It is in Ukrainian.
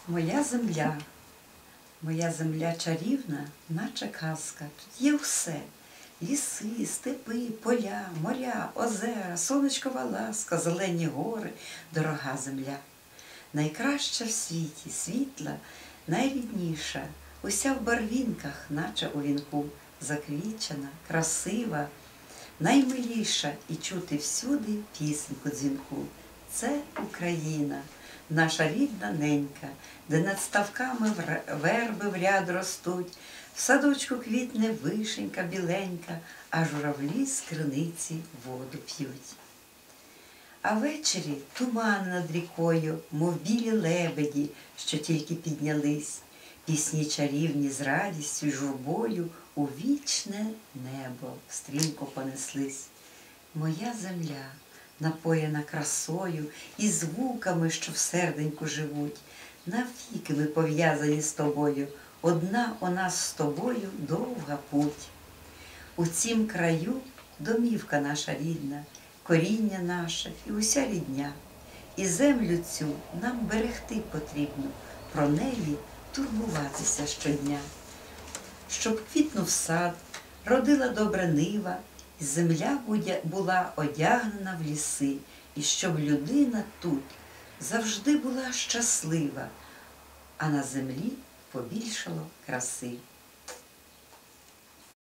Моя земля чарівна, наче казка. Тут є все. Ліси, степи, поля, моря, озера, сонечкова ласка, зелені гори, дорога земля. Найкраща в світі, світла, найрідніша, уся в барвінках, наче у вінку, заквітчена, красива, наймиліша і чути всюди пісеньку дзвінку. Це Україна, наша рідна ненька, де над ставками верби в ряд ростуть, в садочку квітне вишенька біленька, а журавлі з криниці воду п'ють. А ввечері туман над рікою, мов білі лебеді, що тільки піднялись, пісні чарівні з радістю й журбою у вічне небо стрімко понеслись. Моя земля, напоєна красою і звуками, що в серденьку живуть, навіки ми пов'язані з тобою, одна у нас з тобою довга путь. У цім краю домівка наша рідна, коріння наше і уся рідня. І землю цю нам берегти потрібно, про неї турбуватися щодня. Щоб квітнув сад, родила добра нива, і земля була одягнена в ліси, і щоб людина тут завжди була щаслива, а на землі побільшало краси.